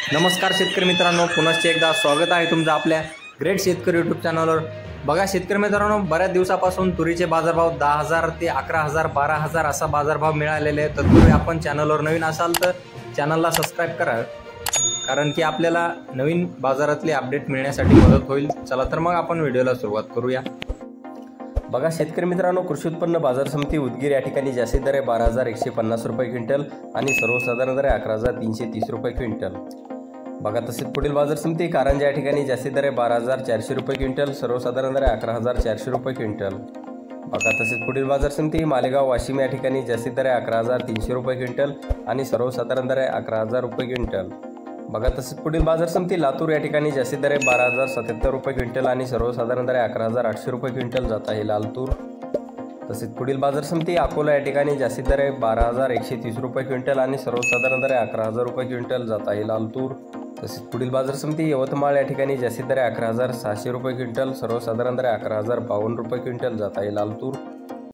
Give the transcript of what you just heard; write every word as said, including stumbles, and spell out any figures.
नमस्कार शेतकरी मित्रांनो, पुनश्च एकदा स्वागत आहे तुमचं आपल्या ग्रेट शेतकरी यूट्यूब चॅनलवर। बघा शेतकरी मित्रांनो, बऱ्याच दिवसापासून तुरीचे बाजारभाव दहा हजार ते अकरा हजार बारा हजार असा बाजारभाव मिळालेले आहेत। तत्पूर्वी आपण चॅनलवर नवीन असाल तर चॅनलला सबस्क्राईब करा, कारण की आपल्याला नवीन बाजारातले अपडेट मिळण्यासाठी मदत होईल। चला तर मग आपण व्हिडिओला सुरुवात करूया। बघा शेतकरी मित्रांनो, कृषी उत्पन्न बाजार समिती उदगीर या ठिकाणी जास्तीत दर बारा हजार एकशे पन्नास रुपये क्विंटल आणि सर्वसाधारण दर अकरा हजार तीनशे तीस रुपये क्विंटल। बघा तसेच पुढील बाजार समिती कारंजा या ठिकाणी जास्तीत दर बारा हजार चारशे रुपये क्विंटल, सर्वसाधारण दर अकरा हजार चारशे रुपये क्विंटल। बघा तसेच पुढील बाजार समिती मालेगाव वाशिम या ठिकाणी जास्तीत दर अकरा हजार तीनशे रुपये क्विंटल आणि सर्वसाधारण दर अकरा हजार रुपये क्विंटल। बघा तसेच पुढील बाजार समिती लातूर या ठिकाणी जास्तीत दर बारा हजार सत्याहत्तर रुपये क्विंटल आणि सर्वसाधारण दर अकरा हजार आठशे रुपये क्विंटल जात आहे लाल तूर। तसेच पुढील बाजार समिती अकोला या ठिकाणी जास्तीत दर बारा हजार एकशे तीस रुपये क्विंटल आणि सर्वसाधारण दर अकरा हजार रुपये क्विंटल जात आहे लाल तूर। तसेच पुढील बाजार समिती यवतमाळ या ठिकाणी जास्तीत दर अकरा हजार सहाशे रुपये क्विंटल, सर्वसाधारण दर अकरा हजार बावन्न रुपये क्विंटल जात आहे लाल तूर।